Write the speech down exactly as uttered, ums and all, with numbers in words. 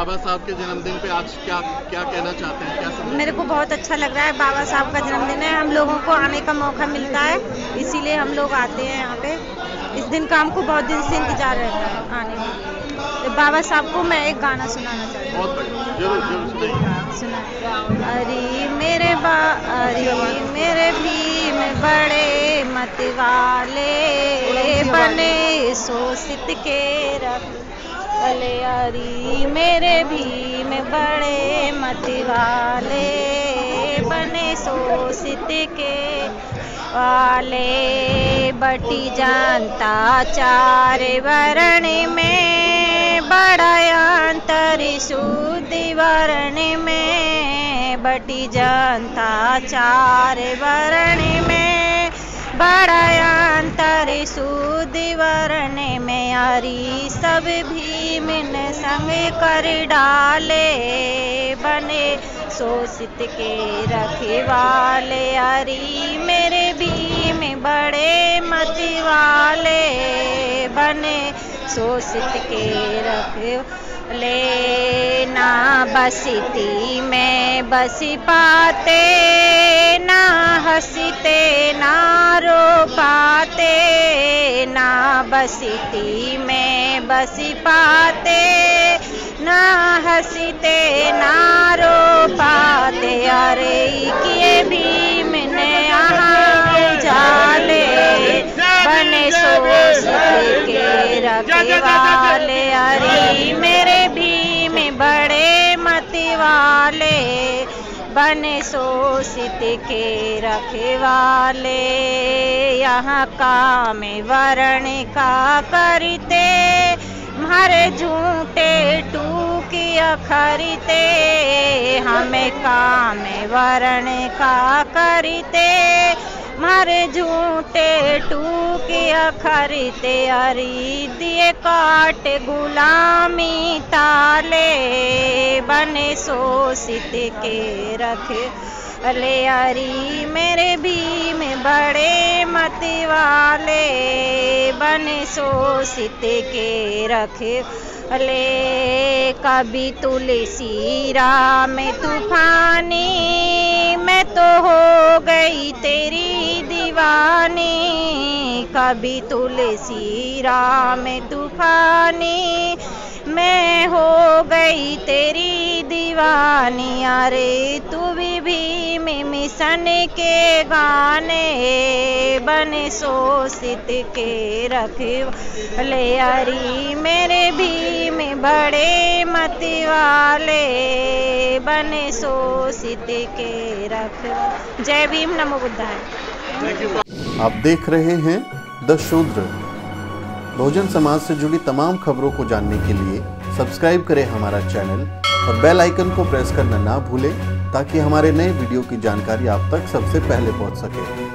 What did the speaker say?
बाबा साहब के जन्मदिन पे आज क्या क्या कहना चाहते हैं, क्या समझ? मेरे को बहुत अच्छा लग रहा है। बाबा साहब का जन्मदिन है, हम लोगों को आने का मौका मिलता है, इसीलिए हम लोग आते हैं यहाँ पे। इस दिन का हमको बहुत दिन से इंतजार रहता है आने के लिए। तो बाबा साहब को मैं एक गाना सुनाना चाहती हूँ। बहुत बढ़िया, जरूर जरूर सुनाइए। सुना। अरे मेरे बा अरे मेरे भीम बड़े मत वाले बने शोषित के रख अले अरे मेरे भीम बड़े मत वाले बने शोषित के वाले बटी जनता चार वर्ण में बड़ा अंतर शुद्ध वर्ण में बटी जनता चार वर्ण में बड़ा अंतर शुद्ध वर्ण में अरी सब भीम ने संग कर डाले बने शोषित के रखवाले अरी मेरे भीम बड़े मत वाले बने शोषित के रखवाले ना बसती में बस पाते ना हंसते ना रो पाते ना बसती में बस पाते ना हंसते ना रो पाते अरे किए भीम ने यहाँ जाले बने शोषित के रखवाले अरे मेरे भीम बड़े मत वाले बने शोषित के रखवाले यहाँ काम वर्ण का करते हमारे झूठे टूकिया खरीते हमें काम वर्ण का करते मारे झूठे टूकिया खरीते अरी दिए काट गुलामी ताले बने शोषित के रख अले अरी मेरे भीम बड़े मत वाले बने शोषित के रख अले कभी तुलसी राम तूफानी मैं तो हो गई तेरी दीवानी कभी तुलसी राम तूफानी मैं हो गई तेरी दीवानी अरे तू भी भीम मिशन के गाने बने शोषित के रखवाले अरे मेरे भीम बड़े मत वाले बने शोषित के रखवाले। जय भीम, नमो बुद्धाय। आप देख रहे हैं द शूद्र। बहुजन समाज से जुड़ी तमाम खबरों को जानने के लिए सब्सक्राइब करें हमारा चैनल और बेल आइकन को प्रेस करना ना भूलें ताकि हमारे नए वीडियो की जानकारी आप तक सबसे पहले पहुंच सके।